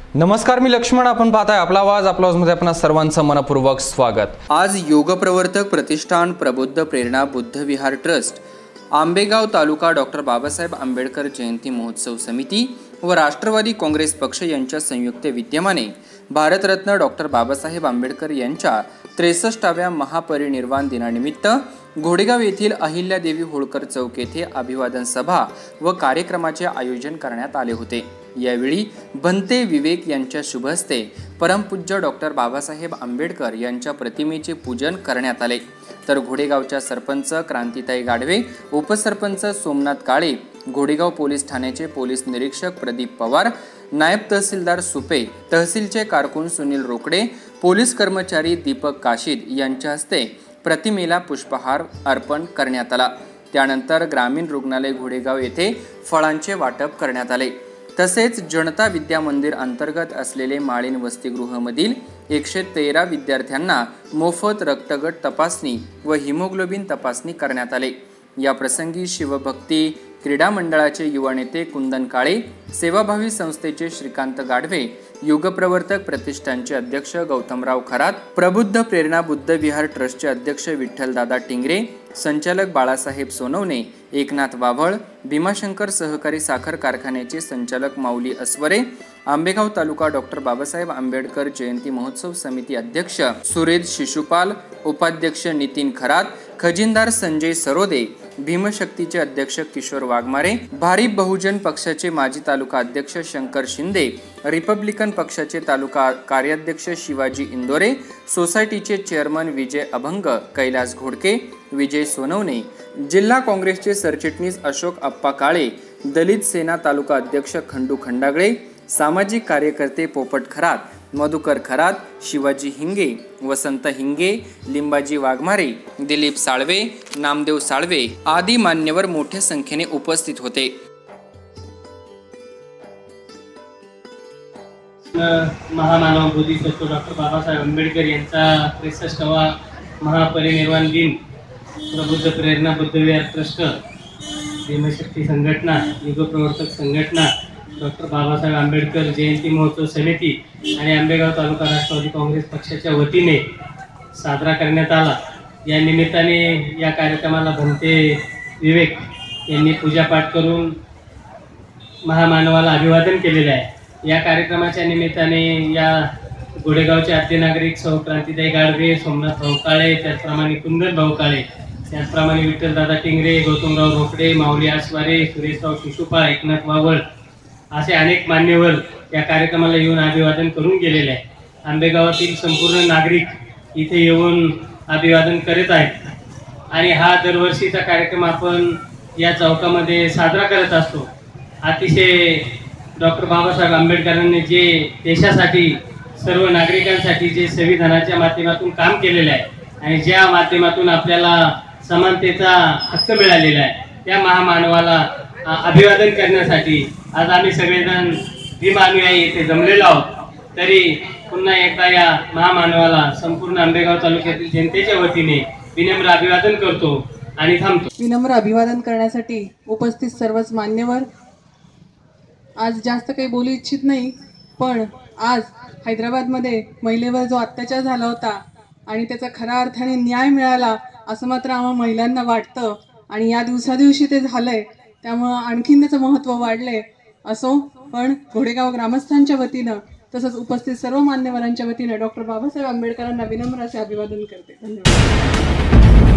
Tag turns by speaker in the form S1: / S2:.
S1: नमस्कार, मी लक्ष्मण. आपण पाहताय आपला आवाज मध्ये आपणा सर्वांचं मनपूर्वक स्वागत.
S2: आज योग प्रवर्तक प्रतिष्ठान प्रबुद्ध प्रेरणा बुद्ध विहार ट्रस्ट, आंबेगाव तालुका डॉक्टर बाबासाहेब आंबेडकर जयंती महोत्सव समिती व राष्ट्रवादी काँग्रेस पक्ष यांच्या संयुक्त विद्यमाने भारतरत्न डॉक्टर बाबासाहेब आंबेडकर यांच्या 63व्या महापरिनिर्वाण दिनानिमित्त घोडेगाव येथील अहिल्यादेवी होळकर चौक येथे अभिवादन सभा व कार्यक्रमाचे आयोजन करण्यात आले होते. यावेळी भंते विवेक यांच्या शुभ हस्ते परमपूज्य डॉक्टर बाबासाहेब आंबेडकर यांच्या प्रतिमेचे पूजन करण्यात आले. तर घोडेगावच्या सरपंच क्रांतिताई गाढवे, उपसरपंच सोमनाथ काळे, घोडेगाव पोलीस ठाण्याचे पोलीस निरीक्षक प्रदीप पवार, नायब तहसीलदार सुपे, तहसीलचे कारकून सुनील रोकडे, पोलीस कर्मचारी दीपक काशीद यांच्या हस्ते प्रतिमेला पुष्पहार अर्पण करण्यात आला. त्यानंतर ग्रामीण रुग्णालय घोडेगाव येथे फळांचे वाटप करण्यात आले. तसेच जनता विद्या मंदिर अंतर्गत असलेले माळीन वसतिगृहामधील 113 विद्यार्थ्यांना मोफत रक्तगट तपासणी व हिमोग्लोबिन तपासणी करण्यात आले. या प्रसंगी शिवभक्ती क्रीडा मंडळाचे युवा नेते कुंदन काळे, सेवाभावी संस्थेचे श्रीकांत गाढवे, युगप्रवर्तक प्रतिष्ठानचे अध्यक्ष गौतमराव खरात, प्रबुद्ध प्रेरणा बुद्ध विहार ट्रस्टचे अध्यक्ष विठ्ठलदादा टिंगरे, संचालक बाळासाहेब सोनवणे, एकनाथ वाभळ, भीमाशंकर सहकारी साखर कारखान्याचे संचालक माऊली अस्वरे, आंबेगाव तालुका डॉक्टर बाबासाहेब आंबेडकर जयंती महोत्सव समिती अध्यक्ष सुरेश शिशुपाल, उपाध्यक्ष नितीन खरात, खजिनदार संजय सरोदे, भीमशक्तीचे अध्यक्ष किशोर वाघमारे, भारिप बहुजन पक्षाचे माजी तालुका अध्यक्ष शंकर शिंदे, रिपब्लिकन पक्षाचे तालुका कार्याध्यक्ष शिवाजी इंदोरे, सोसायटीचे चेअरमन विजय अभंग, कैलास घोडके, विजय सोनवणे, जिल्हा काँग्रेसचे सरचिटणीस अशोक अप्पा काळे, दलित सेना तालुका अध्यक्ष खंडू खंडागळे, सामाजिक कार्यकर्ते पोपट खरात, मधुकर खरात, शिवाजी हिंगे, वसंत हिंगे, लिंबाजी वाघमारे, दिलीप साळवे, नामदेव साळवे आदी मान्यवर मोठ्या संख्येने उपस्थित होते.
S3: महामानव बोधिसत्व डॉक्टर बाबासाहेब आंबेडकर यांचा 63वा महापरिनिर्वाण दिन प्रबुद्ध प्रेरणा बुद्ध विहार ट्रस्ट, भीमशक्ती संघटना, युगप्रवर्तक संघटना, डॉक्टर बाबासाहेब आंबेडकर जयंती महोत्सव समिती आणि आंबेगाव तालुका राष्ट्रवादी काँग्रेस पक्षाच्या वतीने साजरा करण्यात आला. या निमित्ताने या कार्यक्रमाला भंते विवेक यांनी पूजापाठ करून महामानवाला अभिवादन केलेले आहे. या कार्यक्रमाच्या निमित्ताने या घोडेगावचे आद्य नागरिक सौ क्रांतिताई गाढवे, सोमनाथ भाऊ काळे, त्याचप्रमाणे कुंदन भाऊ काळे, त्याचप्रमाणे विठ्ठलदादा टिंगरे, गौतमराव रोकडे, माऊली आस्वारे, सुरेशराव शिशुपाळ, एकनाथ वावळ असे अनेक मान्यवर या कार्यक्रमाला येऊन अभिवादन करून गेलेले आहे. आंबेगावातील संपूर्ण नागरिक इथे येऊन अभिवादन करत आहेत आणि हा दरवर्षीचा कार्यक्रम आपण या चौकामध्ये साजरा करत असतो. अतिशय डॉक्टर बाबासाहेब आंबेडकरांनी जे देशासाठी, सर्व नागरिकांसाठी जे संविधानाच्या माध्यमातून काम केलेलं आहे आणि ज्या माध्यमातून आपल्याला समानतेचा हक्क मिळालेला आहे, त्या महामानवाला अभिवादन करण्यासाठी आज आम्ही सगळेजण भीमानुयायी येथे जमलेलो आहोत. तरी पुन्हा एकदा या महामानवाला संपूर्ण आंबेगाव तालुक्यातील जनतेच्या वतीने विनम्र अभिवादन करतो आणि थांबतो.
S4: विनम्र अभिवादन करण्यासाठी उपस्थित सर्वच मान्यवर, आज जास्त काही बोलू इच्छित नाही, पण आज हैदराबादमध्ये महिलेवर जो अत्याचार झाला होता आणि त्याचा खऱ्या अर्थाने न्याय मिळाला असं मात्र आम्हा महिलांना वाटतं आणि या दिवसादिवशी ते झालंय, त्यामुळं आणखीन त्याचं महत्त्व वाढलंय. असो, पण घोडेगाव ग्रामस्थांच्या वतीनं तसंच उपस्थित सर्व मान्यवरांच्या वतीनं डॉक्टर बाबासाहेब आंबेडकरांना विनम्र असे अभिवादन करते. धन्यवाद.